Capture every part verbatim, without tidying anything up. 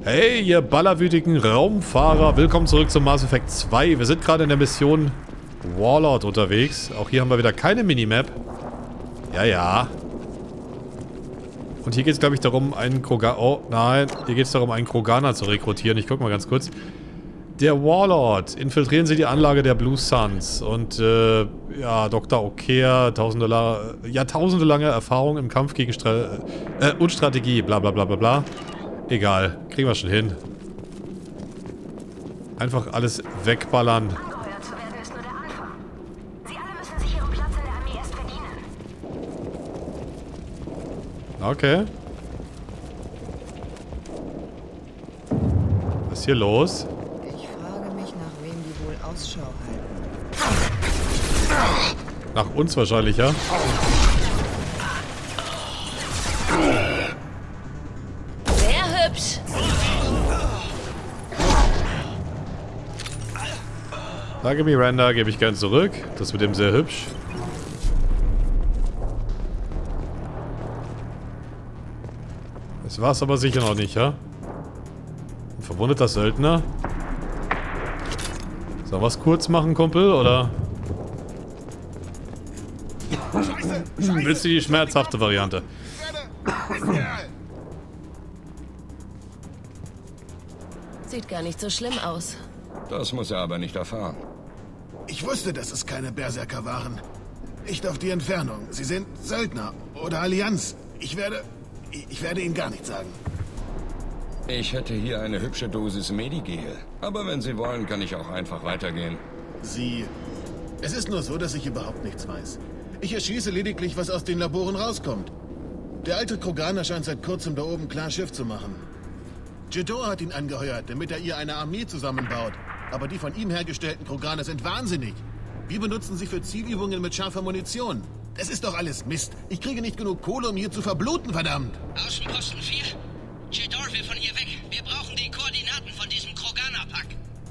Hey, ihr ballerwütigen Raumfahrer, willkommen zurück zum Mass Effect zwei. Wir sind gerade in der Mission Warlord unterwegs. Auch hier haben wir wieder keine Minimap. Ja, ja. Und hier geht es, glaube ich, darum, einen Kroganer... Oh, nein. Hier geht es darum, einen Kroganer zu rekrutieren. Ich guck mal ganz kurz. Der Warlord. Infiltrieren Sie die Anlage der Blue Suns. Und, äh, ja, Doktor Okeer, tausende la Jahrtausende lange Erfahrung im Kampf gegen Stra äh, und Strategie, bla bla bla bla bla. Egal, kriegen wir schon hin. Einfach alles wegballern. Angeheuert zu werden ist nur der Anfang. Sie alle müssen sich ihren Platz in der Armee erst verdienen. Okay. Was ist hier los? Ich frage mich, nach wem die wohl Ausschau halten. Nach uns wahrscheinlich, ja? Sehr hübsch. Danke, Miranda, gebe ich gern zurück. Das mit dem sehr hübsch. Das war's aber sicher noch nicht, ja? Ein verwundeter Söldner. Soll was kurz machen, Kumpel, oder? Scheiße, Scheiße. Willst du die schmerzhafte Variante? Sieht gar nicht so schlimm aus. Das muss er aber nicht erfahren. Ich wusste, dass es keine Berserker waren. Nicht auf die Entfernung. Sie sind Söldner oder Allianz. Ich werde... Ich werde Ihnen gar nichts sagen. Ich hätte hier eine hübsche Dosis Medigel. Aber wenn Sie wollen, kann ich auch einfach weitergehen. Sie... Es ist nur so, dass ich überhaupt nichts weiß. Ich erschieße lediglich, was aus den Laboren rauskommt. Der alte Kroganer scheint seit kurzem da oben klar Schiff zu machen. Jedor hat ihn angeheuert, damit er ihr eine Armee zusammenbaut. Aber die von ihm hergestellten Kroganer sind wahnsinnig. Wir benutzen sie für Zielübungen mit scharfer Munition. Das ist doch alles Mist. Ich kriege nicht genug Kohle, um hier zu verbluten, verdammt. Außenposten vier. Jedor will von hier weg. Wir brauchen die Koordinaten von diesem Kroganer-Pack.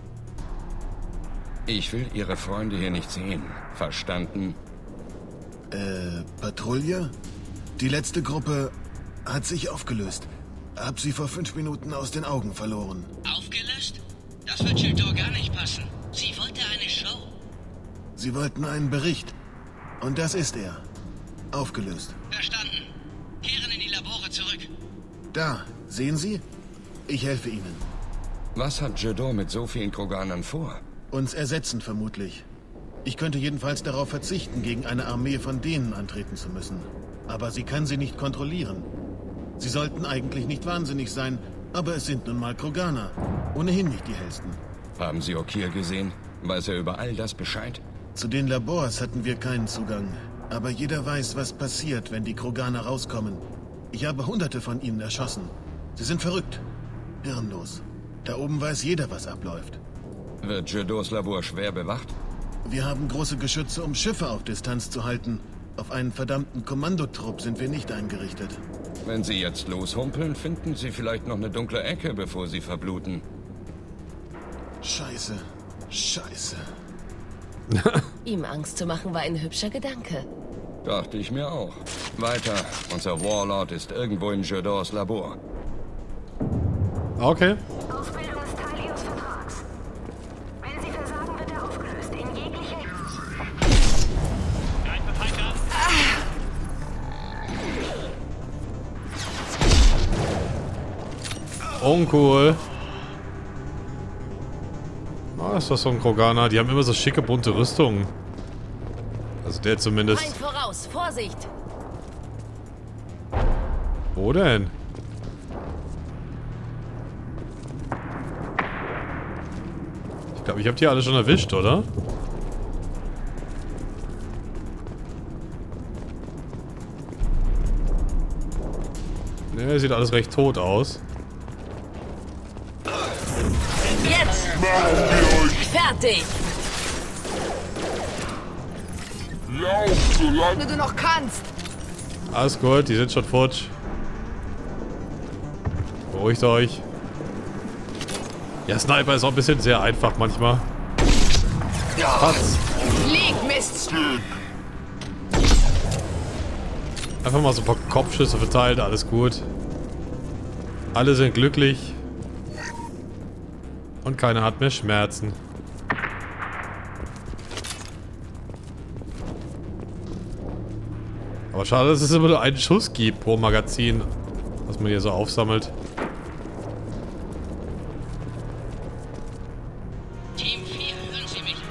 Ich will Ihre Freunde hier nicht sehen. Verstanden? Äh, Patrouille? Die letzte Gruppe hat sich aufgelöst. Hab sie vor fünf Minuten aus den Augen verloren. Aufgelöst? Das wird Jedor gar nicht passen. Sie wollte eine Show. Sie wollten einen Bericht. Und das ist er. Aufgelöst. Verstanden. Kehren in die Labore zurück. Da, sehen Sie? Ich helfe Ihnen. Was hat Jedor mit so vielen Kroganern vor? Uns ersetzen vermutlich. Ich könnte jedenfalls darauf verzichten, gegen eine Armee von denen antreten zu müssen. Aber sie kann sie nicht kontrollieren. Sie sollten eigentlich nicht wahnsinnig sein, aber es sind nun mal Kroganer. Ohnehin nicht die hellsten. Haben Sie Okeer gesehen? Weiß er über all das Bescheid? Zu den Labors hatten wir keinen Zugang. Aber jeder weiß, was passiert, wenn die Kroganer rauskommen. Ich habe hunderte von ihnen erschossen. Sie sind verrückt. Hirnlos. Da oben weiß jeder, was abläuft. Wird Jedors Labor schwer bewacht? Wir haben große Geschütze, um Schiffe auf Distanz zu halten. Auf einen verdammten Kommandotrupp sind wir nicht eingerichtet. Wenn Sie jetzt loshumpeln, finden Sie vielleicht noch eine dunkle Ecke, bevor Sie verbluten. Scheiße. Scheiße. Ihm Angst zu machen war ein hübscher Gedanke. Dachte ich mir auch. Weiter. Unser Warlord ist irgendwo in Jedors Labor. Okay. Ausbildung ist Teil Ihres Vertrags. Wenn Sie versagen, wird er aufgelöst. In jeglicher... Uncool. Ah, ist das so ein Kroganer? Die haben immer so schicke, bunte Rüstungen. Also der zumindest. Feind voraus, Vorsicht! Wo denn? Ich glaube, ich habe die alle schon erwischt, oder? Ne, sieht alles recht tot aus. Jetzt! Fertig! Lauf, solange Wenn du noch kannst. Alles gut, die sind schon futsch. Beruhigt euch. Ja, Sniper ist auch ein bisschen sehr einfach manchmal. Patz. Leg, Mist. Einfach mal so ein paar Kopfschüsse verteilt, alles gut. Alle sind glücklich. Und keiner hat mehr Schmerzen. Aber schade, dass es immer nur einen Schuss gibt pro Magazin, was man hier so aufsammelt. Team vier, hören Sie mich?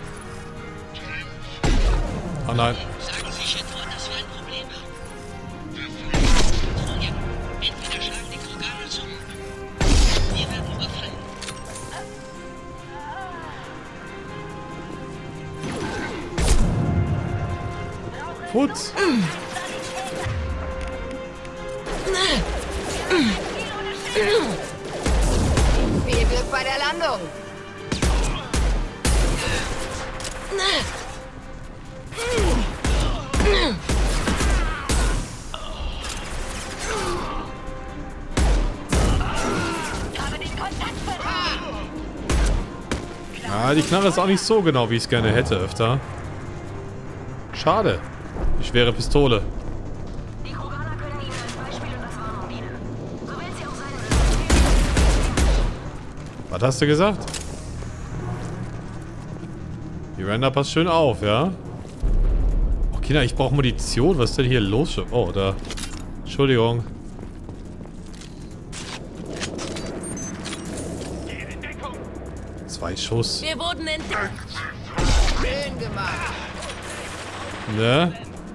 Oh nein. Sagen Sie Jedor, dass wir ein Problem haben. Patrouille, entweder schlagen die Kroganer zu. Wir werden überfallen. Putz! Viel Glück bei der Landung. Ja, die Knarre ist auch nicht so genau, wie ich es gerne hätte öfter. Schade. Die schwere Pistole. Die Kroganer können Ihnen als Beispiel und als Warnung dienen. So will sie auch sein. Was hast du gesagt? Die Render passt schön auf, ja? Oh, Kinder, ich brauche Munition. Was ist denn hier los? Oh, da. Entschuldigung. Zwei Schuss. Wir wurden entdeckt. Schön gemacht. Ne?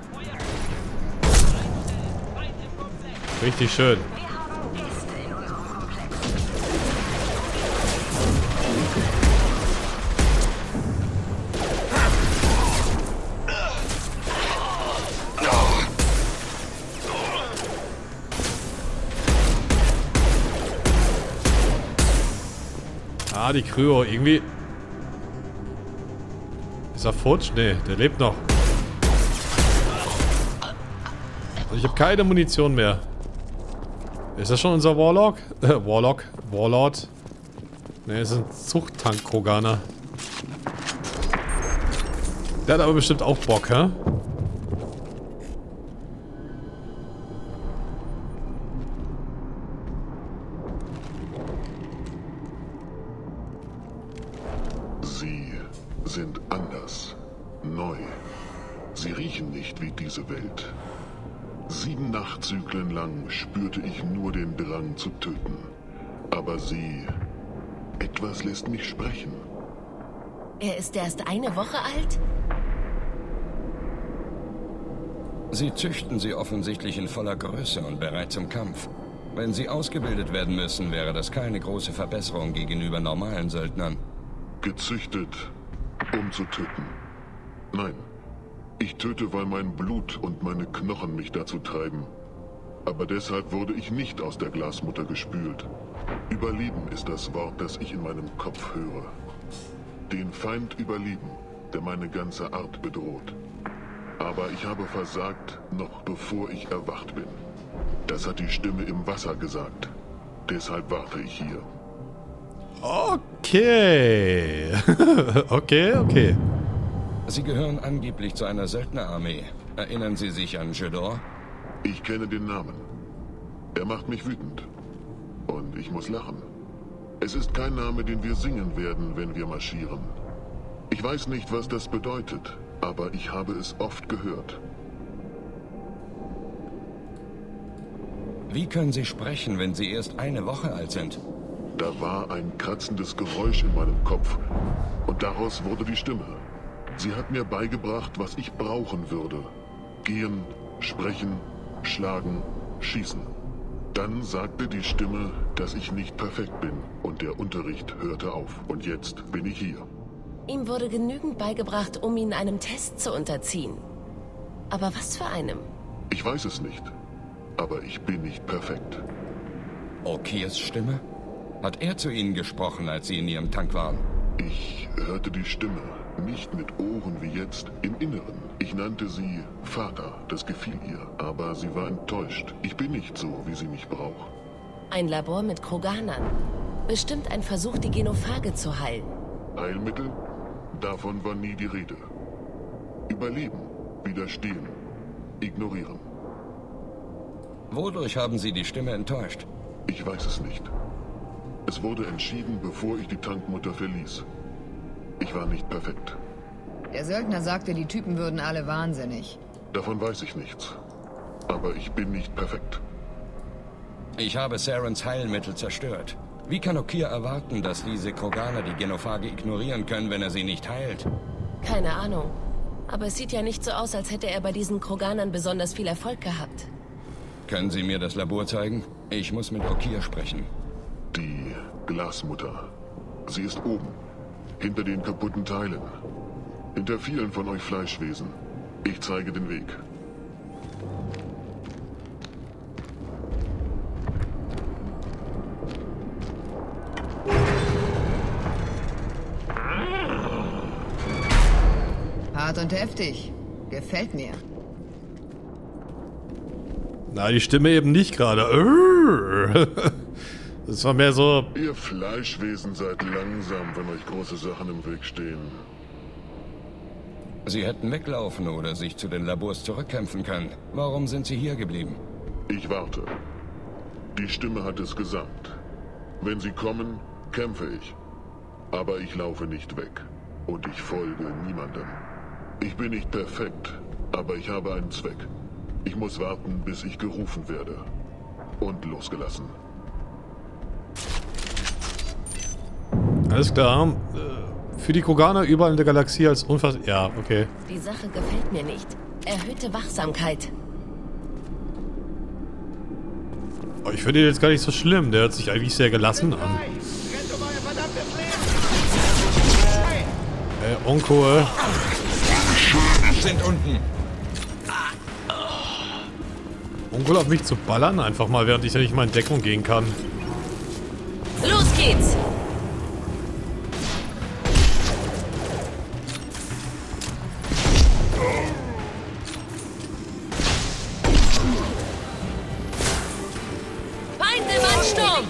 Richtig schön. Wir haben Gäste in unserem Komplex. Ah, die Kryo. Irgendwie... Ist er futsch? Nee, der lebt noch. Ich habe keine Munition mehr. Ist das schon unser Warlock? Äh, Warlock? Warlord? Ne, ist ein Zuchttank-Kroganer. Der hat aber bestimmt auch Bock, hä? Sie sind anders, neu. Sie riechen nicht wie diese Welt. Sieben Nachtzyklen lang spürte ich nur den Drang zu töten. Aber sie... Etwas lässt mich sprechen. Er ist erst eine Woche alt? Sie züchten sie offensichtlich in voller Größe und bereit zum Kampf. Wenn sie ausgebildet werden müssen, wäre das keine große Verbesserung gegenüber normalen Söldnern. Gezüchtet, um zu töten. Nein, ich töte, weil mein Blut und meine Knochen mich dazu treiben. Aber deshalb wurde ich nicht aus der Glasmutter gespült. Überleben ist das Wort, das ich in meinem Kopf höre. Den Feind überleben, der meine ganze Art bedroht. Aber ich habe versagt, noch bevor ich erwacht bin. Das hat die Stimme im Wasser gesagt. Deshalb warte ich hier. Okay. okay, okay. Sie gehören angeblich zu einer Söldnerarmee. Erinnern Sie sich an Jedor? Ich kenne den Namen. Er macht mich wütend. Und ich muss lachen. Es ist kein Name, den wir singen werden, wenn wir marschieren. Ich weiß nicht, was das bedeutet, aber ich habe es oft gehört. Wie können Sie sprechen, wenn Sie erst eine Woche alt sind? Da war ein kratzendes Geräusch in meinem Kopf und daraus wurde die Stimme. Sie hat mir beigebracht, was ich brauchen würde. Gehen, sprechen, schlagen, schießen. Dann sagte die Stimme, dass ich nicht perfekt bin und der Unterricht hörte auf. Und jetzt bin ich hier. Ihm wurde genügend beigebracht, um ihn einem Test zu unterziehen. Aber was für einem? Ich weiß es nicht, aber ich bin nicht perfekt. Okirs Stimme? Hat er zu Ihnen gesprochen, als Sie in Ihrem Tank waren? Ich hörte die Stimme, nicht mit Ohren wie jetzt, im Inneren. Ich nannte sie Vater, das gefiel ihr, aber sie war enttäuscht. Ich bin nicht so, wie sie mich braucht. Ein Labor mit Kroganern. Bestimmt ein Versuch, die Genophage zu heilen. Heilmittel? Davon war nie die Rede. Überleben, widerstehen, ignorieren. Wodurch haben Sie die Stimme enttäuscht? Ich weiß es nicht. Es wurde entschieden, bevor ich die Tankmutter verließ. Ich war nicht perfekt. Der Söldner sagte, die Typen würden alle wahnsinnig. Davon weiß ich nichts. Aber ich bin nicht perfekt. Ich habe Sarens Heilmittel zerstört. Wie kann Okeer erwarten, dass diese Kroganer die Genophage ignorieren können, wenn er sie nicht heilt? Keine Ahnung. Aber es sieht ja nicht so aus, als hätte er bei diesen Kroganern besonders viel Erfolg gehabt. Können Sie mir das Labor zeigen? Ich muss mit Okeer sprechen. Die Glasmutter. Sie ist oben. Hinter den kaputten Teilen. Hinter vielen von euch Fleischwesen. Ich zeige den Weg. Hart und heftig. Gefällt mir. Na, die Stimme eben nicht gerade. Das war mehr so... Ihr Fleischwesen seid langsam, wenn euch große Sachen im Weg stehen. Sie hätten weglaufen oder sich zu den Labors zurückkämpfen können. Warum sind Sie hier geblieben? Ich warte. Die Stimme hat es gesagt. Wenn sie kommen, kämpfe ich. Aber ich laufe nicht weg. Und ich folge niemandem. Ich bin nicht perfekt, aber ich habe einen Zweck. Ich muss warten, bis ich gerufen werde. Und losgelassen. Alles klar. Für die Kroganer überall in der Galaxie als unfass... Ja, okay. Die Sache gefällt mir nicht. Erhöhte Wachsamkeit. Oh, ich finde ihn jetzt gar nicht so schlimm. Der hört sich eigentlich sehr gelassen an. Äh, Onko, äh. Sind unten. Onkel auf mich zu ballern, einfach mal, während ich ja nicht mal in Deckung gehen kann. Los geht's! Feind im Ansturm!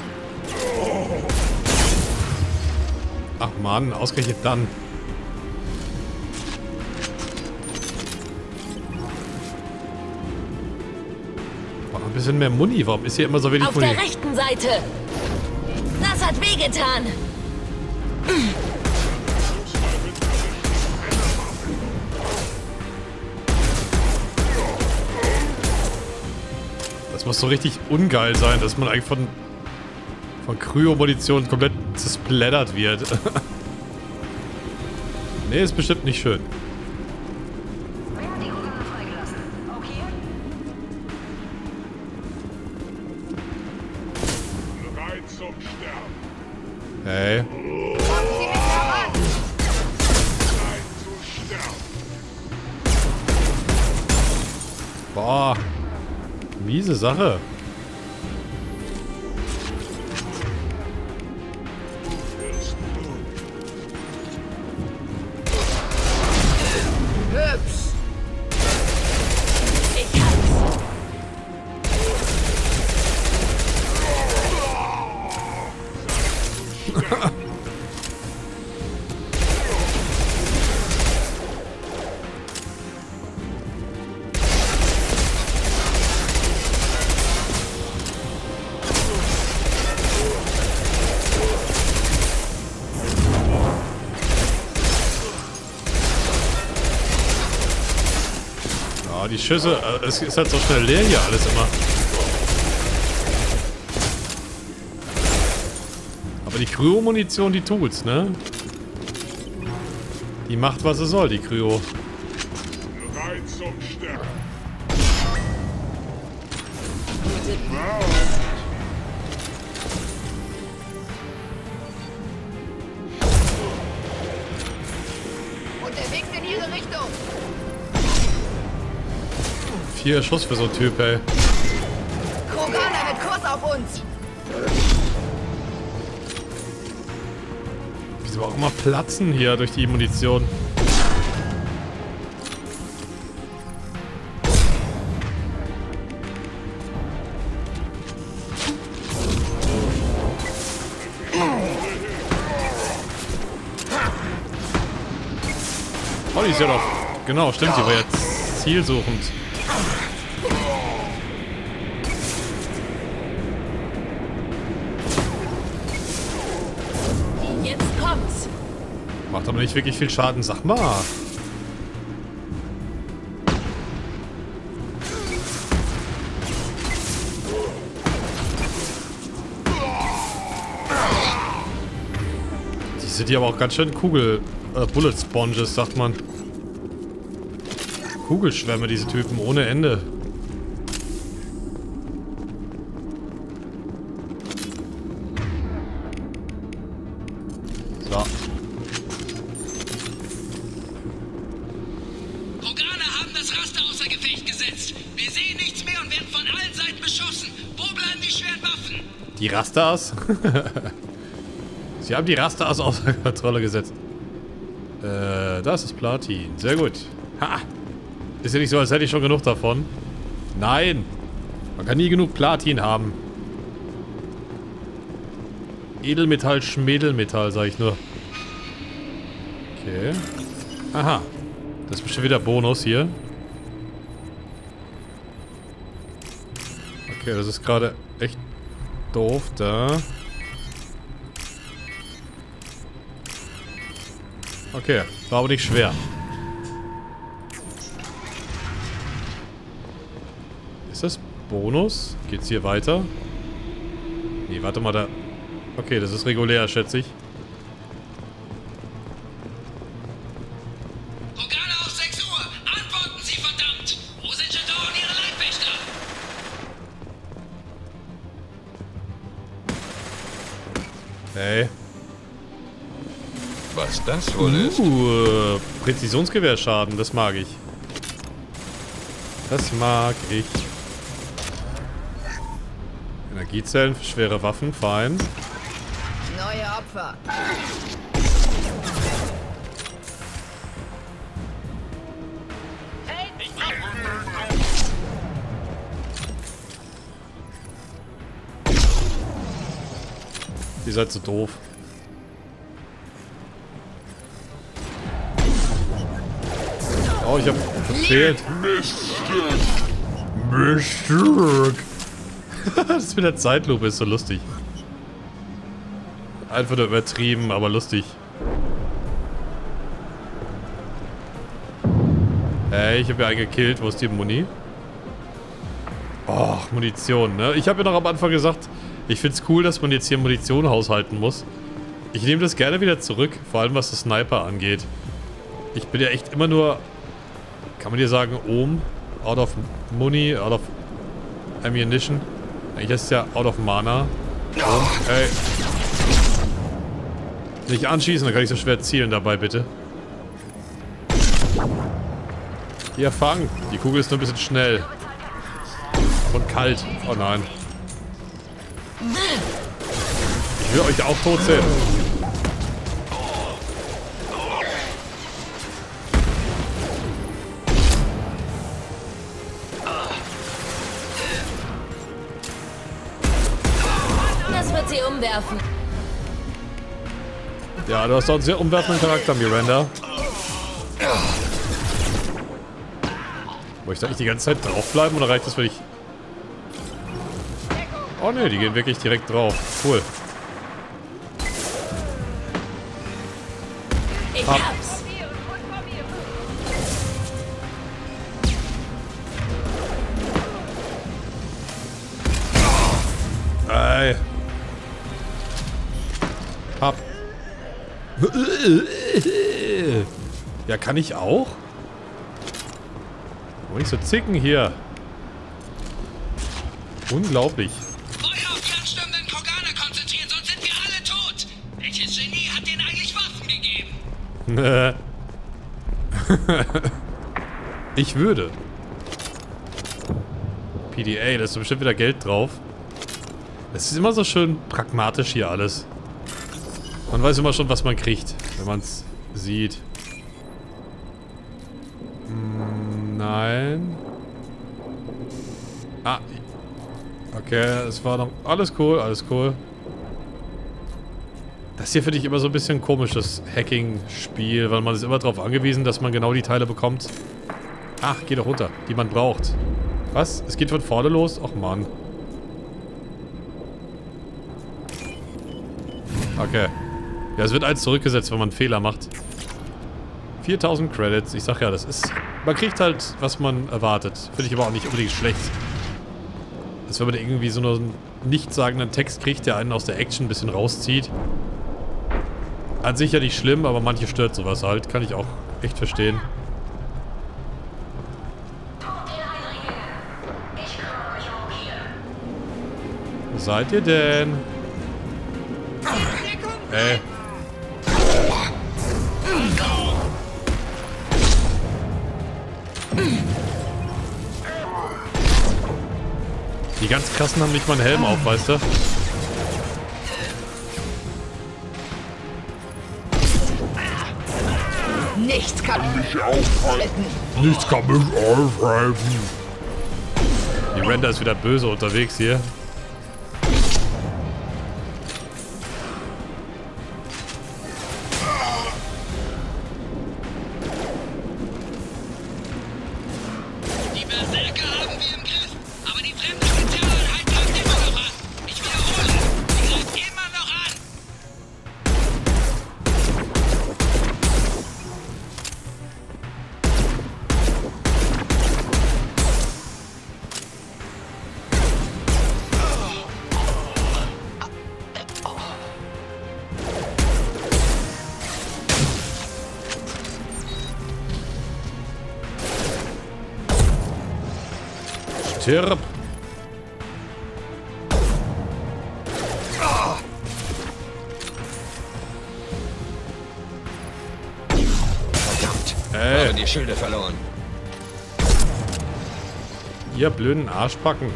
Ach Mann, ausgerechnet dann. Ein bisschen mehr Muni. Warum ist hier immer so wenig Auf Muni? der rechten Seite. Das hat wehgetan. Das muss so richtig ungeil sein, dass man eigentlich von, von Kryo-Munition komplett zersplättert wird. Nee, ist bestimmt nicht schön. Wer hat die Kroganer freigelassen? Okay? Bereit zum Sterben. Hey. Bereit zu sterben. Boah. Miese Sache. Ich hab's. Ja, die Schüsse, äh, es ist halt so schnell leer hier alles immer. Aber die Kryo-Munition, die tut's, ne? Die macht, was sie soll, die Kryo. Bereit zum Sterben. Unterwegs in ihre Richtung. Vier Schuss für so einen Typ, ey. Kroganer mit Kurs auf uns. Wieso auch immer platzen hier durch die Munition? Oh, die ist ja doch... Genau, stimmt, die war jetzt zielsuchend. Jetzt kommt's. Macht aber nicht wirklich viel Schaden, sag mal. Die sind ja aber auch ganz schön Kugel... Äh, Bullet Sponges, sagt man. Kugelschwämme, diese Typen, ohne Ende. So. Kroganer haben das Raster außer Gefecht gesetzt. Wir sehen nichts mehr und werden von allen Seiten beschossen. Wo bleiben die schweren Waffen? Die Rastas? Sie haben die Rastas außer Kontrolle gesetzt. Äh, das ist Platin. Sehr gut. Ha! Ist ja nicht so, als hätte ich schon genug davon. Nein! Man kann nie genug Platin haben. Edelmetall, Schmedelmetall, sag ich nur. Okay. Aha. Das ist bestimmt wieder Bonus hier. Okay, das ist gerade echt doof da. Okay, war aber nicht schwer. Ist das Bonus? Geht's hier weiter? Nee, warte mal, da... Okay, das ist regulär, schätze ich. Kroganer aus sechs Uhr! Antworten Sie, verdammt! Wo sind Jedor und Ihre Leibwächter? Hey. Was das wohl ist? Uh, Präzisionsgewehrschaden, das mag ich. Das mag ich. Energiezellen für schwere Waffen, fein. Neue Opfer. Ihr seid so doof. Oh, ich hab verfehlt. Miststück. Das mit der Zeitlupe ist so lustig. Einfach nur übertrieben, aber lustig. Hey, ich habe ja einen gekillt. Wo ist die Muni? Och, Munition, ne? Ich habe ja noch am Anfang gesagt, ich find's cool, dass man jetzt hier Munition haushalten muss. Ich nehme das gerne wieder zurück, vor allem was das Sniper angeht. Ich bin ja echt immer nur... Kann man dir sagen, Ohm? Out of Money, out of Ammunition. Eigentlich ist es ja out of Mana. Ohm, ey. Nicht anschießen, dann kann ich so schwer zielen dabei, bitte. Hier, fang. Die Kugel ist nur ein bisschen schnell. Und kalt. Oh nein. Ich will euch auch tot sehen. Das wird sie umwerfen. Ja, du hast doch einen sehr umwerfenden Charakter, Miranda. Muss ich da nicht die ganze Zeit draufbleiben oder reicht das, wenn ich... Oh ne, die gehen wirklich direkt drauf. Cool. Ich Ab. hab's. Ey. Hab. Ja, kann ich auch? Wo nicht so zicken hier. Unglaublich. Feuer auf die anstürmenden Kroganer konzentrieren, sonst sind wir alle tot! Welches Genie hat denen eigentlich Waffen gegeben? Ich würde. P D A, da ist bestimmt wieder Geld drauf. Es ist immer so schön pragmatisch hier alles. Man weiß immer schon, was man kriegt, wenn man es sieht. Hm, nein. Ah. Okay, es war noch... Alles cool, alles cool. Das hier finde ich immer so ein bisschen komisch, das Hacking-Spiel, weil man ist immer darauf angewiesen, dass man genau die Teile bekommt. Ach, geh doch runter, die man braucht. Was? Es geht von vorne los? Och Mann. Okay. Ja, es wird eins zurückgesetzt, wenn man einen Fehler macht. viertausend Credits. Ich sag ja, das ist... Man kriegt halt, was man erwartet. Finde ich aber auch nicht unbedingt schlecht. Als wenn man irgendwie so einen nichtssagenden Text kriegt, der einen aus der Action ein bisschen rauszieht. An sich ja nicht schlimm, aber manche stört sowas halt. Kann ich auch echt verstehen. Wo seid ihr denn? Ey. Die ganz krassen haben nicht mal einen Helm auf, weißt du? Nichts kann mich aufhalten. Nichts kann mich aufhalten. Die Render ist wieder böse unterwegs hier. Die Berserker haben wir im Griff, aber die fremde Spezialeinheit greift immer noch an. Ich wiederhole, sie greift immer noch an. Stirb! Verdammt! Ey. Habe die Schilde verloren. Ihr blöden Arschbacken.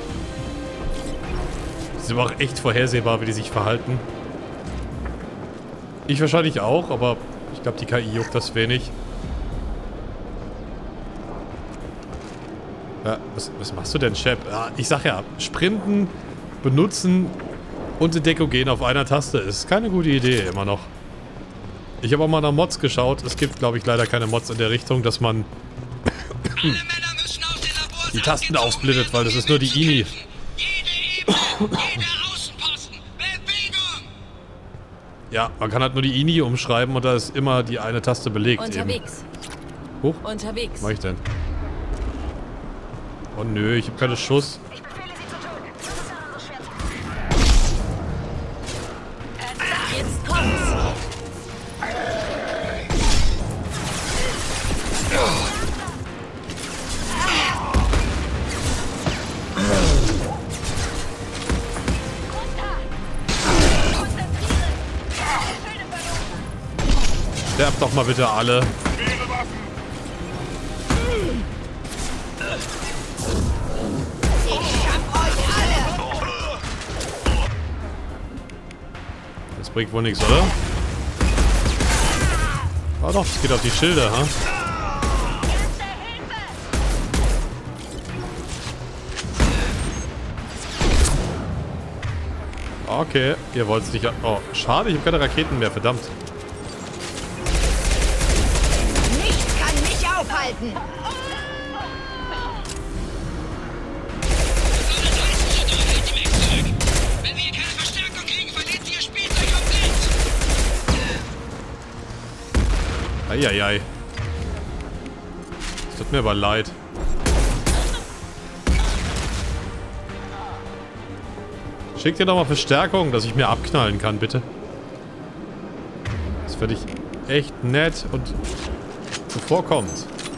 Ist aber auch echt vorhersehbar, wie die sich verhalten. Ich wahrscheinlich auch, aber ich glaube, die K I juckt das wenig. Ja, was, was machst du denn, Shep? Ja, ich sag ja, sprinten, benutzen und in Deckung gehen auf einer Taste ist keine gute Idee, immer noch. Ich habe auch mal nach Mods geschaut. Es gibt, glaube ich, leider keine Mods in der Richtung, dass man die Tasten aufsplittet, weil das ist nur die I N I. Ja, man kann halt nur die I N I umschreiben und da ist immer die eine Taste belegt. Unterwegs. Eben. Huch, Unterwegs. was mach ich denn? Oh nö, ich habe keine Schuss. Ich befehle Sie zu töten. Das ist daran so schwer zu Jetzt kommt's. Sterbt doch mal bitte alle. Das bringt wohl nichts, oder? Ah doch, es geht auf die Schilder, ha? Okay, ihr wollt es nicht... Oh, schade, ich habe keine Raketen mehr, verdammt. Nichts kann mich aufhalten. Wenn wir keine Verstärkung kriegen, verliert ihr Spielzeug komplett. Eieiei. Es tut mir aber leid. Schickt ihr doch mal Verstärkung, dass ich mir abknallen kann, bitte. Das finde ich echt nett und zuvorkommend.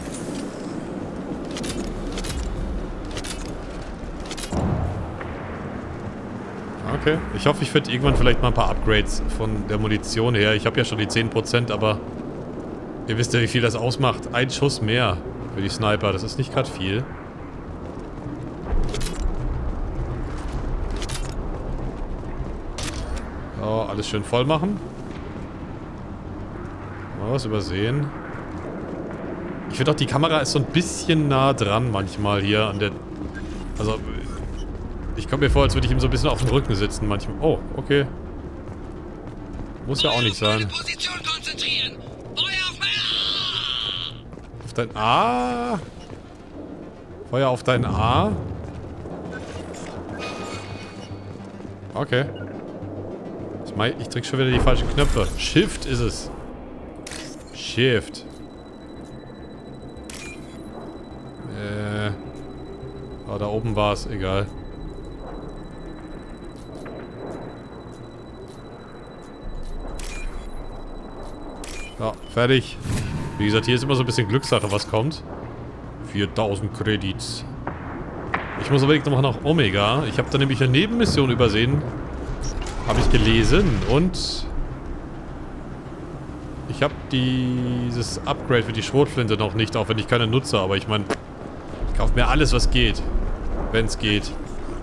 Okay. Ich hoffe, ich finde irgendwann vielleicht mal ein paar Upgrades von der Munition her. Ich habe ja schon die zehn Prozent, aber ihr wisst ja, wie viel das ausmacht. Ein Schuss mehr für die Sniper. Das ist nicht gerade viel. So, alles schön voll machen. Mal was übersehen. Ich finde auch, die Kamera ist so ein bisschen nah dran manchmal hier an der... Also, ich komme mir vor, als würde ich ihm so ein bisschen auf dem Rücken sitzen manchmal. Oh, okay. Muss ja auch nicht sein. Position konzentrieren. Feuer auf mein Auf dein A. Feuer auf dein A. Mei, ich drück schon wieder die falschen Knöpfe. Shift ist es. Shift. Äh. Oh, da oben war es. Egal. Ja, fertig. Wie gesagt, hier ist immer so ein bisschen Glückssache, was kommt. viertausend Kredits. Ich muss aber noch nach Omega. Ich habe da nämlich eine Nebenmission übersehen. Habe ich gelesen. Und ich habe dieses Upgrade für die Schrotflinte noch nicht, auch wenn ich keine nutze. Aber ich meine, ich kaufe mir alles, was geht. Wenn es geht.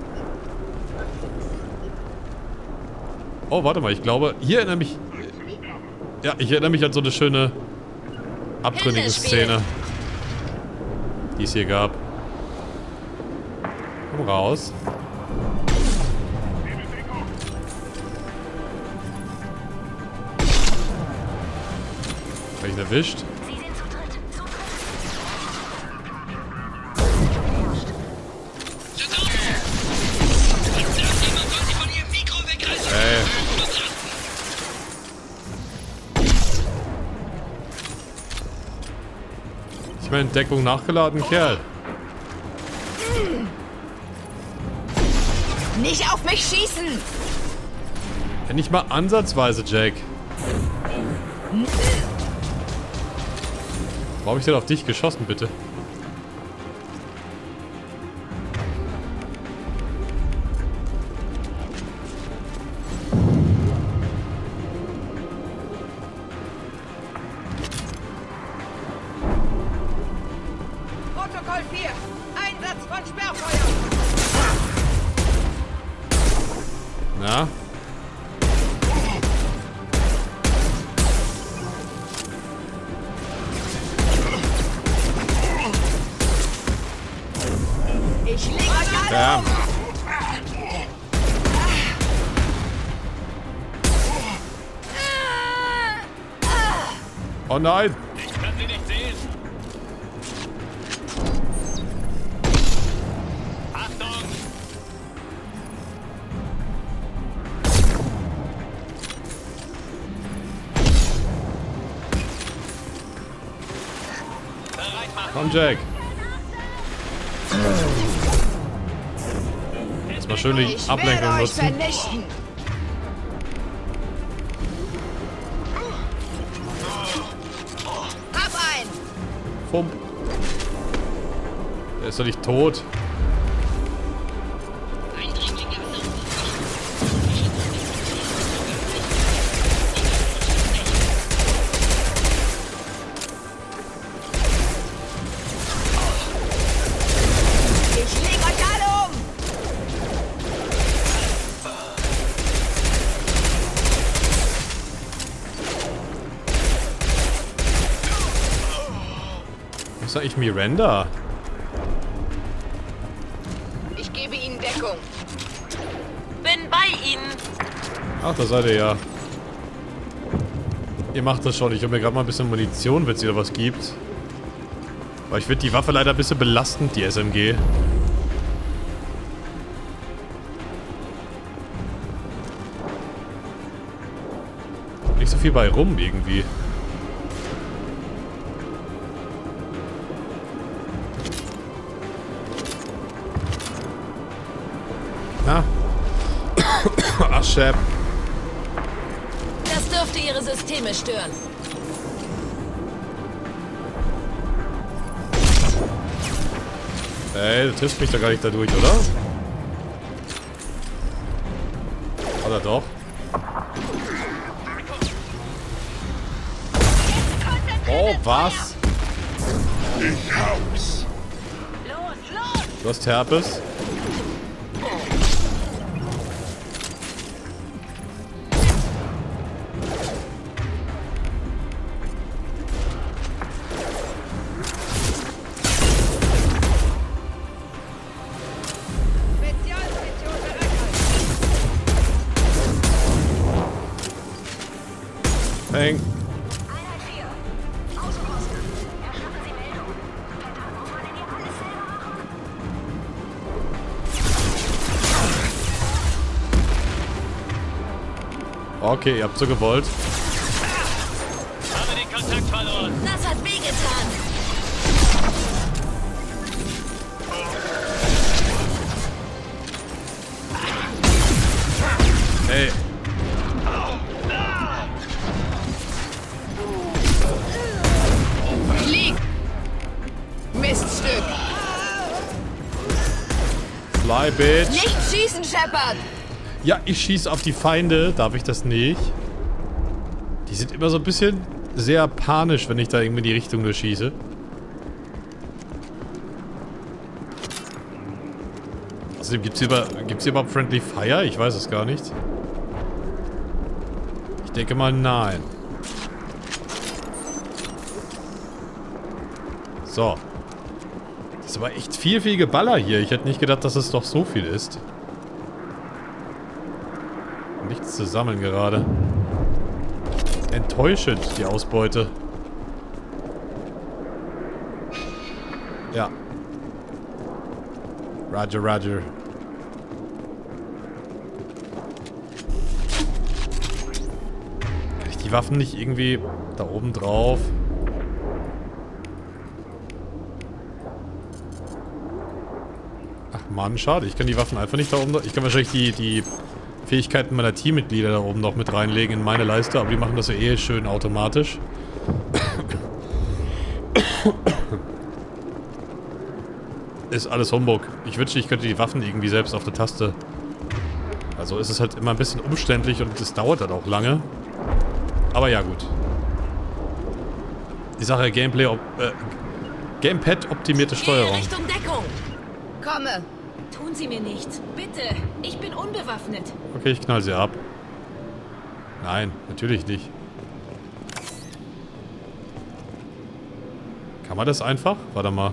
Oh, warte mal. Ich glaube, hier erinnere mich... Ja, ich erinnere mich an so eine schöne abtrünnige Szene, die es hier gab. Komm raus. Hab ich ihn erwischt? Sie sind zu dritt. Zu dritt. Jemand soll sie von ihrem Mikro wegreißen. Ey. Ich meine, Deckung nachgeladen, Kerl. Nicht auf mich schießen! Ja, nicht mal ansatzweise, Jack. Wo habe ich denn auf dich geschossen, bitte? Protokoll vier. Einsatz von Sperrfeuer. Na? Ich leg euch alle Ja. um! Oh nein! Ich kann sie nicht sehen. Achtung! Bereit machen. Komm, Jack. Jetzt mal schön die Ich Ablenkung werde euch nutzen. vernichten! Hab einen! Fump. Der ist doch nicht tot. Ich leg euch alle um! Wo ist eigentlich Miranda? Ich gebe ihnen Deckung. Bin bei Ihnen. Ach, da seid ihr ja. Ihr macht das schon. Ich habe mir gerade mal ein bisschen Munition, wenn es wieder was gibt. Aber ich finde die Waffe leider ein bisschen belastend, die S M G. Nicht so viel bei rum irgendwie. Ja. Ach, Shep. Das dürfte Ihre Systeme stören. Ey, du triffst mich doch gar nicht dadurch, oder? Oder doch? Oh, was? Ich hab's. Los, los! Du hast Herpes? Spezialstation bereit. Peng. Einheit vier. Außenposten. Erstatten Sie Meldung. Verdammt, muss man denn hier alles selber machen? Okay, ihr habt so gewollt. Habe den Kontakt verloren. Das hat wehgetan. Hey. Flieg! Miststück! Fly, Bitch. Nicht schießen, Shepard! Ja, ich schieße auf die Feinde. Darf ich das nicht? Die sind immer so ein bisschen sehr panisch, wenn ich da irgendwie in die Richtung nur schieße. Außerdem, gibt's hier, über, gibt's hier überhaupt Friendly Fire? Ich weiß es gar nicht. Ich denke mal, nein. So. Das ist aber echt viel, viel Geballer hier. Ich hätte nicht gedacht, dass es doch so viel ist. Nichts zu sammeln gerade. Enttäuschend, die Ausbeute. Ja. Roger, Roger. Kann ich die Waffen nicht irgendwie da oben drauf? Ach Mann, schade. Ich kann die Waffen einfach nicht da oben... Ich kann wahrscheinlich die, die Fähigkeiten meiner Teammitglieder da oben noch mit reinlegen in meine Leiste, aber die machen das ja eh schön automatisch. Ist alles Humbug. Ich wünschte, ich könnte die Waffen irgendwie selbst auf der Taste. Also ist es halt immer ein bisschen umständlich und es dauert dann auch lange. Aber ja, gut. Die Sache Gameplay, äh, Gamepad optimierte Steuerung. Gehe Richtung Deckung. Komme! Tun Sie mir nichts. Bitte. Ich bin unbewaffnet. Okay, ich knall sie ab. Nein, natürlich nicht. Kann man das einfach? Warte mal.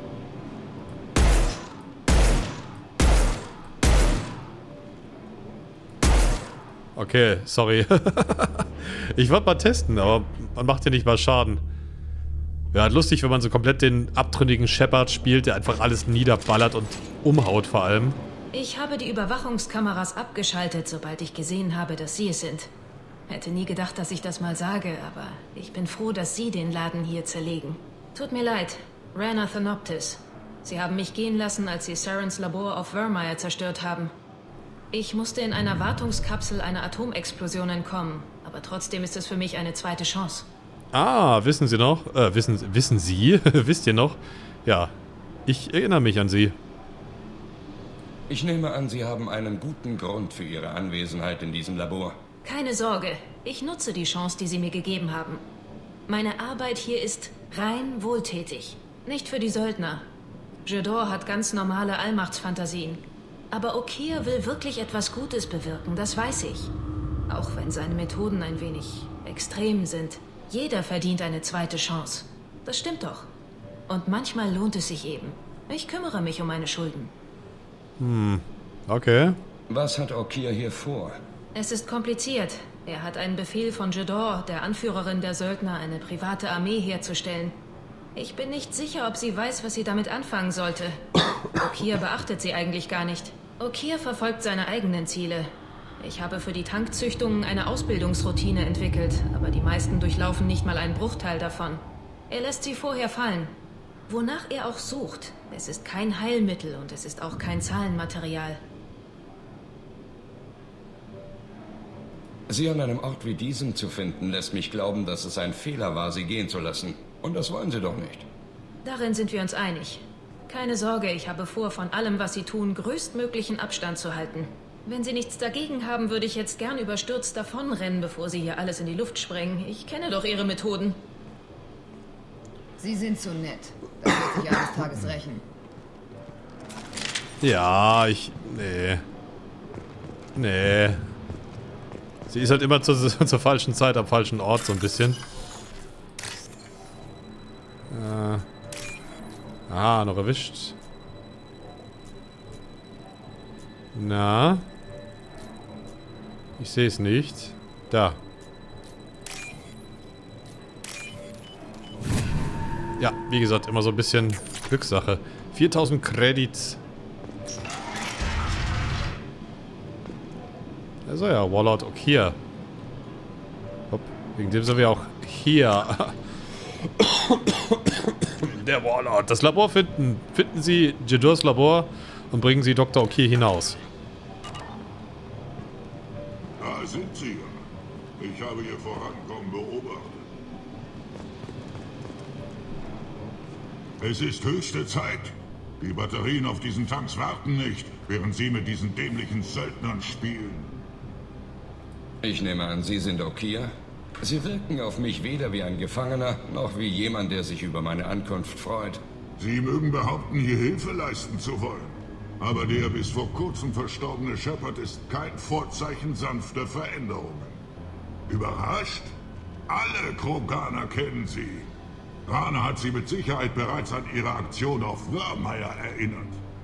Okay, sorry. Ich wollte mal testen, aber man macht ja nicht mal Schaden. Wäre halt lustig, wenn man so komplett den abtrünnigen Shepard spielt, der einfach alles niederballert und umhaut vor allem. Ich habe die Überwachungskameras abgeschaltet, sobald ich gesehen habe, dass Sie es sind. Hätte nie gedacht, dass ich das mal sage, aber ich bin froh, dass Sie den Laden hier zerlegen. Tut mir leid, Rana Thanoptis. Sie haben mich gehen lassen, als Sie Sarens Labor auf Vermeer zerstört haben. Ich musste in einer Wartungskapsel einer Atomexplosion entkommen, aber trotzdem ist es für mich eine zweite Chance. Ah, wissen Sie noch? Äh, wissen, wissen Sie? Wisst ihr noch? Ja, ich erinnere mich an Sie. Ich nehme an, Sie haben einen guten Grund für Ihre Anwesenheit in diesem Labor. Keine Sorge, ich nutze die Chance, die Sie mir gegeben haben. Meine Arbeit hier ist rein wohltätig, nicht für die Söldner. Jedor hat ganz normale Allmachtsfantasien. Aber Okeer will wirklich etwas Gutes bewirken, das weiß ich. Auch wenn seine Methoden ein wenig extrem sind. Jeder verdient eine zweite Chance. Das stimmt doch. Und manchmal lohnt es sich eben. Ich kümmere mich um meine Schulden. Hm, okay. Was hat Okeer hier vor? Es ist kompliziert. Er hat einen Befehl von Jedor, der Anführerin der Söldner, eine private Armee herzustellen. Ich bin nicht sicher, ob sie weiß, was sie damit anfangen sollte. Okeer beachtet sie eigentlich gar nicht. Okeer verfolgt seine eigenen Ziele. Ich habe für die Tankzüchtungen eine Ausbildungsroutine entwickelt, aber die meisten durchlaufen nicht mal einen Bruchteil davon. Er lässt sie vorher fallen. Wonach er auch sucht, es ist kein Heilmittel und es ist auch kein Zahlenmaterial. Sie an einem Ort wie diesem zu finden, lässt mich glauben, dass es ein Fehler war, Sie gehen zu lassen. Und das wollen Sie doch nicht. Darin sind wir uns einig. Keine Sorge, ich habe vor, von allem, was Sie tun, größtmöglichen Abstand zu halten. Wenn Sie nichts dagegen haben, würde ich jetzt gern überstürzt davonrennen, bevor Sie hier alles in die Luft sprengen. Ich kenne doch Ihre Methoden. Sie sind zu nett. Das wird sich eines Tages rächen. Ja, ich... Nee. Nee. Sie ist halt immer zur, zur falschen Zeit am falschen Ort, so ein bisschen. Äh. Ah, noch erwischt. Na? Ich sehe es nicht. Da. Ja, wie gesagt, immer so ein bisschen Glückssache. viertausend Credits. Also ja, Warlord Okeer. Hopp. Wegen dem sind wir auch hier. Der Warlord. Das Labor finden. Finden Sie Jedors Labor und bringen Sie Doktor Okier hinaus. Da sind Sie ja. Ich habe Ihr Vorankommen beobachtet. Es ist höchste Zeit. Die Batterien auf diesen Tanks warten nicht, während Sie mit diesen dämlichen Söldnern spielen. Ich nehme an, Sie sind Okier? Sie wirken auf mich weder wie ein Gefangener, noch wie jemand, der sich über meine Ankunft freut. Sie mögen behaupten, hier Hilfe leisten zu wollen. Aber der bis vor kurzem verstorbene Shepard ist kein Vorzeichen sanfter Veränderungen. Überrascht? Alle Kroganer kennen Sie. Rana hat Sie mit Sicherheit bereits an Ihre Aktion auf Wörmeier erinnert.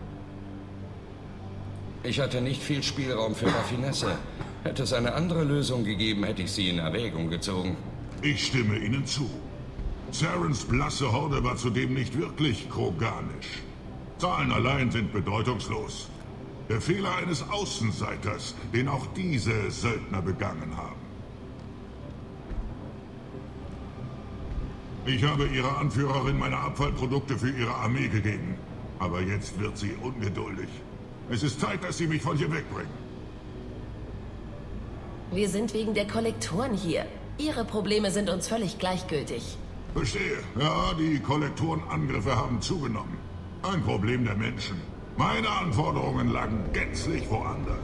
Ich hatte nicht viel Spielraum für Raffinesse. Hätte es eine andere Lösung gegeben, hätte ich sie in Erwägung gezogen. Ich stimme Ihnen zu. Sarens blasse Horde war zudem nicht wirklich kroganisch. Zahlen allein sind bedeutungslos. Der Fehler eines Außenseiters, den auch diese Söldner begangen haben. Ich habe Ihrer Anführerin meine Abfallprodukte für ihre Armee gegeben. Aber jetzt wird sie ungeduldig. Es ist Zeit, dass Sie mich von hier wegbringen. Wir sind wegen der Kollektoren hier. Ihre Probleme sind uns völlig gleichgültig. Verstehe. Ja, die Kollektorenangriffe haben zugenommen. Ein Problem der Menschen. Meine Anforderungen lagen gänzlich woanders.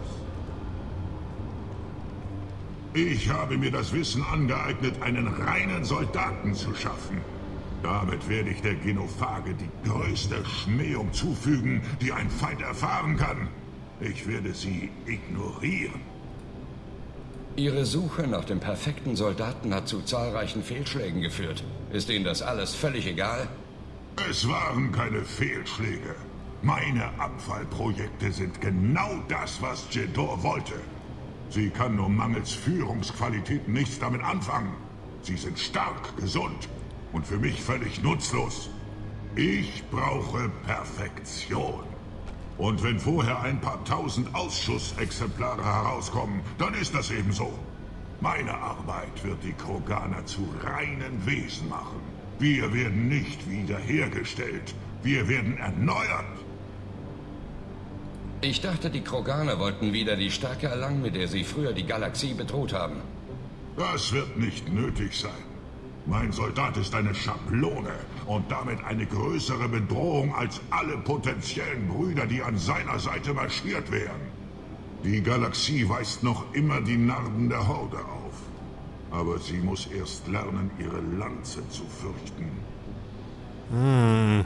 Ich habe mir das Wissen angeeignet, einen reinen Soldaten zu schaffen. Damit werde ich der Genophage die größte Schmähung zufügen, die ein Feind erfahren kann. Ich werde sie ignorieren. Ihre Suche nach dem perfekten Soldaten hat zu zahlreichen Fehlschlägen geführt. Ist Ihnen das alles völlig egal? Es waren keine Fehlschläge. Meine Abfallprojekte sind genau das, was Jedor wollte. Sie kann nur mangels Führungsqualitäten nichts damit anfangen. Sie sind stark, gesund und für mich völlig nutzlos. Ich brauche Perfektion. Und wenn vorher ein paar tausend Ausschussexemplare herauskommen, dann ist das eben so. Meine Arbeit wird die Kroganer zu reinen Wesen machen. Wir werden nicht wiederhergestellt. Wir werden erneuert. Ich dachte, die Kroganer wollten wieder die Stärke erlangen, mit der sie früher die Galaxie bedroht haben. Das wird nicht nötig sein. Mein Soldat ist eine Schablone und damit eine größere Bedrohung als alle potenziellen Brüder, die an seiner Seite marschiert wären. Die Galaxie weist noch immer die Narben der Horde auf. Aber sie muss erst lernen, ihre Lanze zu fürchten. Hm.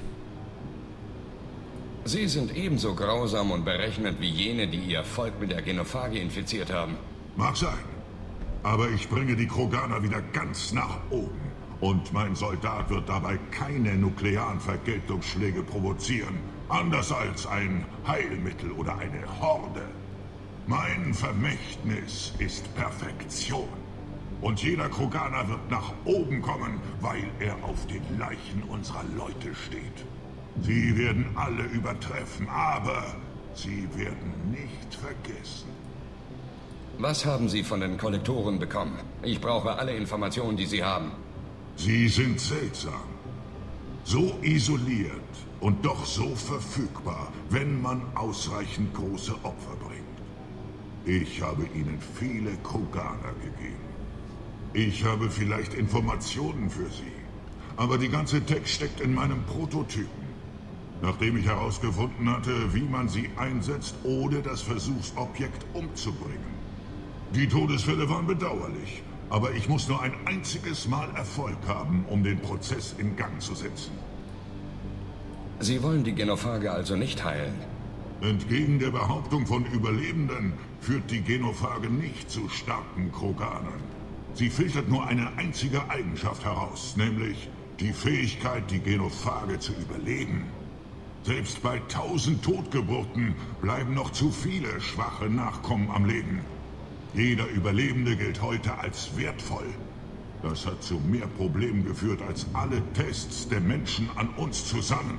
Sie sind ebenso grausam und berechnend wie jene, die ihr Volk mit der Genophage infiziert haben. Mag sein. Aber ich bringe die Kroganer wieder ganz nach oben. Und mein Soldat wird dabei keine nuklearen Vergeltungsschläge provozieren. Anders als ein Heilmittel oder eine Horde. Mein Vermächtnis ist Perfektion. Und jeder Kroganer wird nach oben kommen, weil er auf den Leichen unserer Leute steht. Sie werden alle übertreffen, aber sie werden nicht vergessen. Was haben Sie von den Kollektoren bekommen? Ich brauche alle Informationen, die Sie haben. Sie sind seltsam. So isoliert und doch so verfügbar, wenn man ausreichend große Opfer bringt. Ich habe Ihnen viele Kroganer gegeben. Ich habe vielleicht Informationen für Sie. Aber die ganze Tech steckt in meinem Prototypen. Nachdem ich herausgefunden hatte, wie man sie einsetzt, ohne das Versuchsobjekt umzubringen. Die Todesfälle waren bedauerlich, aber ich muss nur ein einziges Mal Erfolg haben, um den Prozess in Gang zu setzen. Sie wollen die Genophage also nicht heilen? Entgegen der Behauptung von Überlebenden führt die Genophage nicht zu starken Kroganern. Sie filtert nur eine einzige Eigenschaft heraus, nämlich die Fähigkeit, die Genophage zu überleben. Selbst bei tausend Totgeburten bleiben noch zu viele schwache Nachkommen am Leben. Jeder Überlebende gilt heute als wertvoll. Das hat zu mehr Problemen geführt als alle Tests der Menschen an uns zusammen.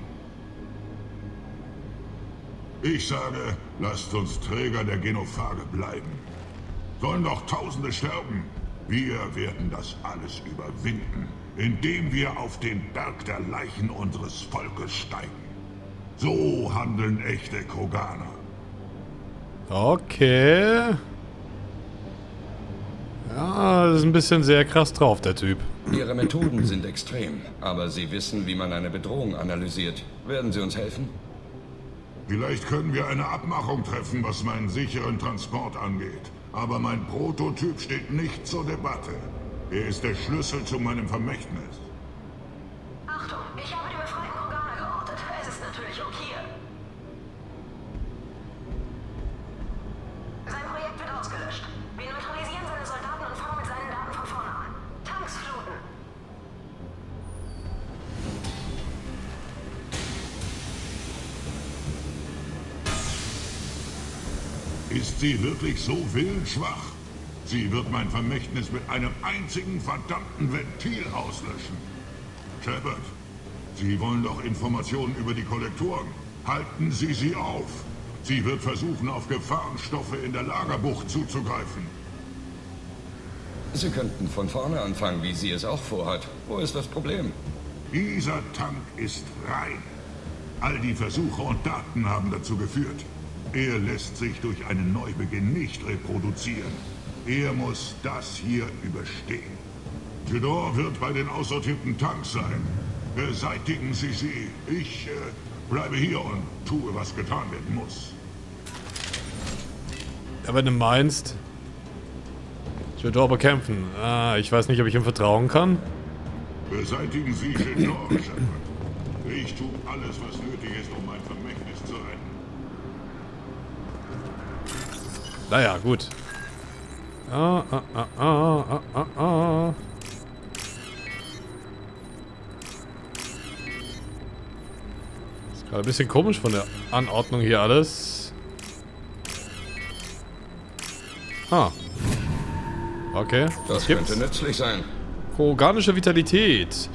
Ich sage, lasst uns Träger der Genophage bleiben. Sollen doch Tausende sterben. Wir werden das alles überwinden, indem wir auf den Berg der Leichen unseres Volkes steigen. So handeln echte Kroganer. Okay. Ja, das ist ein bisschen sehr krass drauf, der Typ. Ihre Methoden sind extrem, aber Sie wissen, wie man eine Bedrohung analysiert. Werden Sie uns helfen? Vielleicht können wir eine Abmachung treffen, was meinen sicheren Transport angeht. Aber mein Prototyp steht nicht zur Debatte. Er ist der Schlüssel zu meinem Vermächtnis. Achtung, ich habe die befreiten Kroganer geortet. Es ist natürlich Okier. Sein Projekt wird ausgelöscht. Wir neutralisieren seine Soldaten und fangen mit seinen Daten von vorne an. Tanks fluten. Ist sie wirklich so willensschwach? Sie wird mein Vermächtnis mit einem einzigen verdammten Ventil auslöschen. Shepard, Sie wollen doch Informationen über die Kollektoren. Halten Sie sie auf. Sie wird versuchen, auf Gefahrenstoffe in der Lagerbucht zuzugreifen. Sie könnten von vorne anfangen, wie sie es auch vorhat. Wo ist das Problem? Dieser Tank ist rein. All die Versuche und Daten haben dazu geführt. Er lässt sich durch einen Neubeginn nicht reproduzieren. Er muss das hier überstehen. Jedor wird bei den aussortierten Tanks sein. Beseitigen Sie sie. Ich äh, bleibe hier und tue, was getan werden muss. Ja, wenn du meinst, Jedor bekämpfen. Ah, ich weiß nicht, ob ich ihm vertrauen kann. Beseitigen Sie Jedor, Shepard. Ich tue alles, was nötig ist, um mein Vermächtnis zu retten. Naja, gut. Ah, ah, ah, ah, ah, ah. Ist gerade ein bisschen komisch von der Anordnung hier alles. Ah. Okay. Das könnte nützlich sein. Organische Vitalität.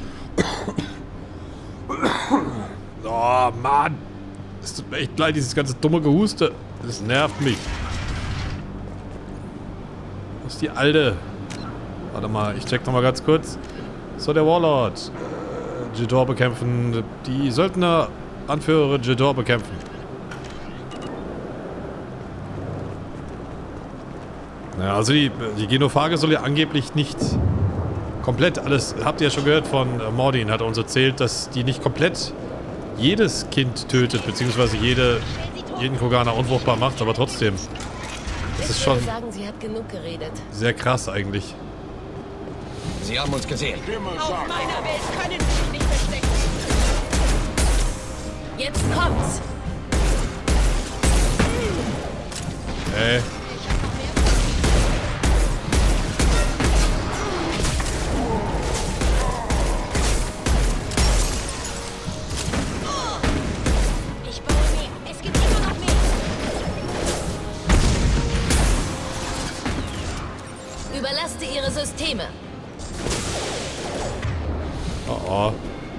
Oh, Mann. Es tut mir echt leid, dieses ganze dumme Gehuste. Das nervt mich. Was ist die alte? Warte mal, ich check nochmal ganz kurz. So, der Warlord. Äh, Jedor bekämpfen. Die Söldner, Anführer Jedor bekämpfen. Ja, also die, die Genophage soll ja angeblich nicht komplett alles... Habt ihr ja schon gehört von äh, Mordin, hat er uns erzählt, dass die nicht komplett jedes Kind tötet, beziehungsweise jede, jeden Kroganer unfruchtbar macht, aber trotzdem. Das ist schon Ich würde sagen, sie hat genug geredet. sehr krass eigentlich. Sie haben uns gesehen. Auf meiner Welt können Sie sich nicht verstecken. Jetzt kommt's. Ey. Ich baue mehr. Es gibt immer noch mehr. Überlasst ihre Systeme. Oh oh.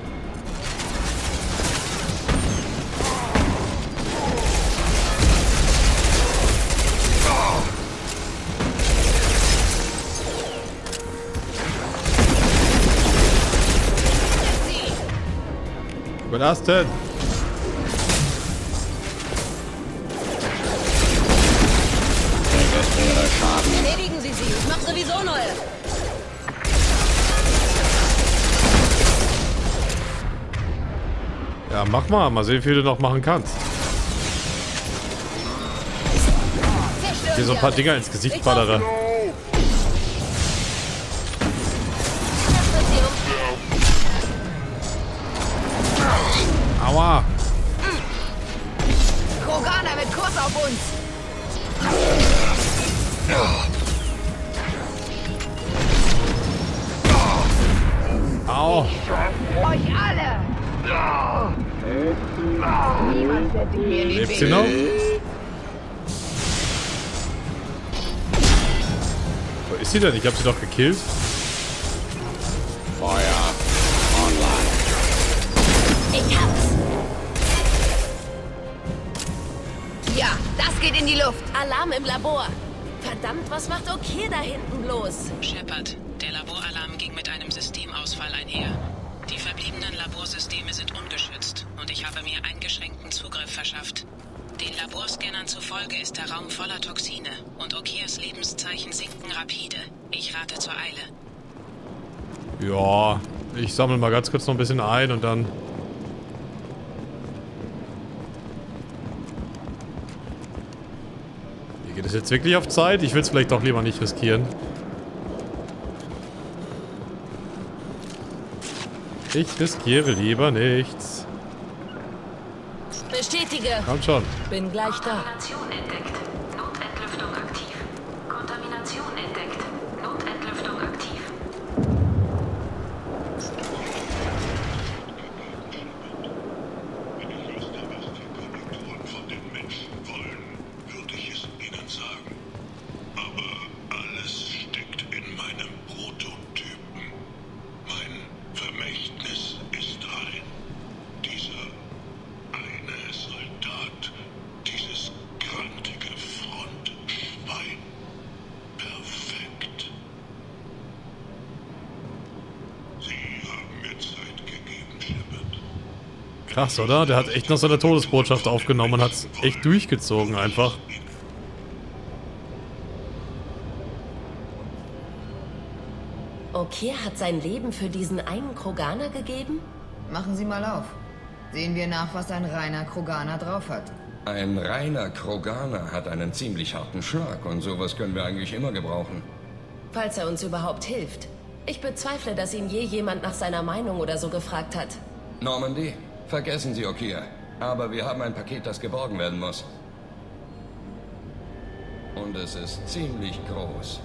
Überlastet. Erledigen Sie sie. Ich mach sowieso neue. Ja, mach mal. Mal sehen, wie viel du noch machen kannst. Hier so ein paar Dinger ins Gesicht ballere. Aua. Kroganer mit Kurs auf uns. Au. Euch alle. Niemand hätte mir die Lebt sie noch? Wo ist sie denn? Ich hab sie doch gekillt. Feuer online. Ich hab's. Ja, das geht in die Luft. Alarm im Labor. Verdammt. Verdammt, was macht Okeer da hinten bloß? Shepard, der Laboralarm ging mit einem Systemausfall einher. Die verbliebenen Laborsysteme sind ungeschützt und ich habe mir eingeschränkten Zugriff verschafft. Den Laborscannern zufolge ist der Raum voller Toxine und Okeers Lebenszeichen sinken rapide. Ich rate zur Eile. Ja, ich sammle mal ganz kurz noch ein bisschen ein und dann... Hier geht es jetzt wirklich auf Zeit? Ich will es vielleicht doch lieber nicht riskieren. Ich riskiere lieber nichts. Bestätige. Komm schon. Bin gleich da. Kontamination entdeckt. Notentlüftung aktiv. Kontamination entdeckt. Notentlüftung aktiv. Wenn ich wüsste, was die Korrekturen von den Menschen wollen, würde ich es ihnen sagen. Aber alles steckt in meinem Prototypen. Mein Vermächtnis ist rein. Dieser eine Soldat, dieses grantige Frontschwein. Perfekt. Sie haben mir Zeit gegeben, Shepard. Krass, oder? Der hat echt noch seine Todesbotschaft aufgenommen und hat es echt durchgezogen einfach. Okeer hat sein Leben für diesen einen Kroganer gegeben? Machen Sie mal auf. Sehen wir nach, was ein reiner Kroganer drauf hat. Ein reiner Kroganer hat einen ziemlich harten Schlag und sowas können wir eigentlich immer gebrauchen. Falls er uns überhaupt hilft. Ich bezweifle, dass ihn je jemand nach seiner Meinung oder so gefragt hat. Normandy, vergessen Sie Okeer. Aber wir haben ein Paket, das geborgen werden muss. Und es ist ziemlich groß.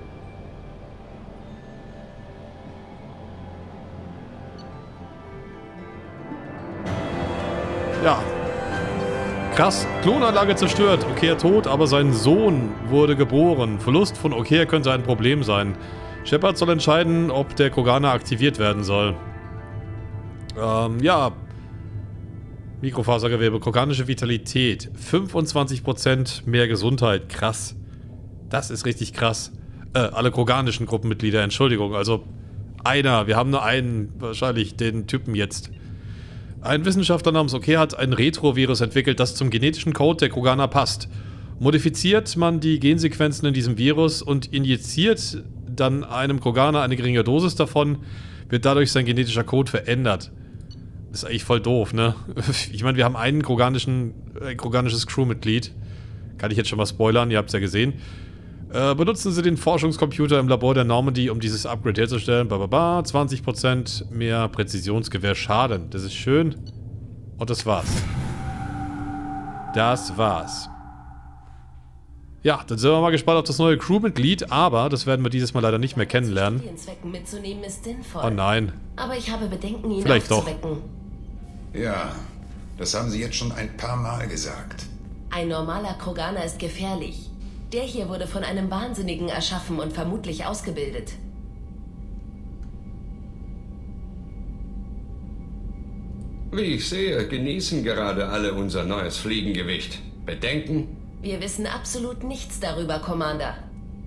Ja. Krass. Klonanlage zerstört. Okeer tot, aber sein Sohn wurde geboren. Verlust von Okeer könnte ein Problem sein. Shepard soll entscheiden, ob der Kroganer aktiviert werden soll. Ähm, ja. Mikrofasergewebe, kroganische Vitalität. fünfundzwanzig Prozent mehr Gesundheit. Krass. Das ist richtig krass. Äh, alle kroganischen Gruppenmitglieder, Entschuldigung. Also einer. Wir haben nur einen, wahrscheinlich den Typen jetzt. Ein Wissenschaftler namens Okeer hat ein Retrovirus entwickelt, das zum genetischen Code der Kroganer passt. Modifiziert man die Gensequenzen in diesem Virus und injiziert dann einem Kroganer eine geringe Dosis davon, wird dadurch sein genetischer Code verändert. Das ist eigentlich voll doof, ne? Ich meine, wir haben einen kroganischen, ein kroganisches Crewmitglied. Kann ich jetzt schon mal spoilern, ihr habt es ja gesehen. Äh, benutzen Sie den Forschungscomputer im Labor der Normandy, um dieses Upgrade herzustellen. Bababa, zwanzig Prozent mehr Präzisionsgewehr Schaden. Das ist schön. Und das war's. Das war's. Ja, dann sind wir mal gespannt auf das neue Crewmitglied, aber das werden wir dieses Mal leider nicht mehr kennenlernen. Mitzunehmen ist sinnvoll. Oh nein. Aber ich habe Bedenken, ihn Vielleicht aufzuwecken. Doch. Ja, das haben Sie jetzt schon ein paar Mal gesagt. Ein normaler Kroganer ist gefährlich. Der hier wurde von einem Wahnsinnigen erschaffen und vermutlich ausgebildet. Wie ich sehe, genießen gerade alle unser neues Fliegengewicht. Bedenken? Wir wissen absolut nichts darüber, Commander.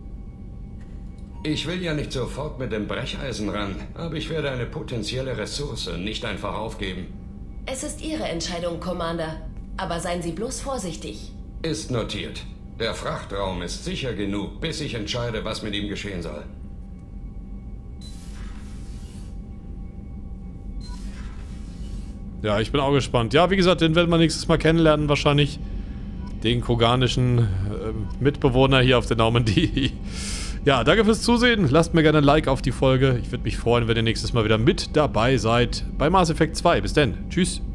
Ich will ja nicht sofort mit dem Brecheisen ran, aber ich werde eine potenzielle Ressource nicht einfach aufgeben. Es ist Ihre Entscheidung, Commander. Aber seien Sie bloß vorsichtig. Ist notiert. Der Frachtraum ist sicher genug, bis ich entscheide, was mit ihm geschehen soll. Ja, ich bin auch gespannt. Ja, wie gesagt, den werden wir nächstes Mal kennenlernen wahrscheinlich. Den kroganischen äh, Mitbewohner hier auf der Normandy. Ja, danke fürs Zusehen. Lasst mir gerne ein Like auf die Folge. Ich würde mich freuen, wenn ihr nächstes Mal wieder mit dabei seid bei Mass Effect zwei. Bis dann. Tschüss.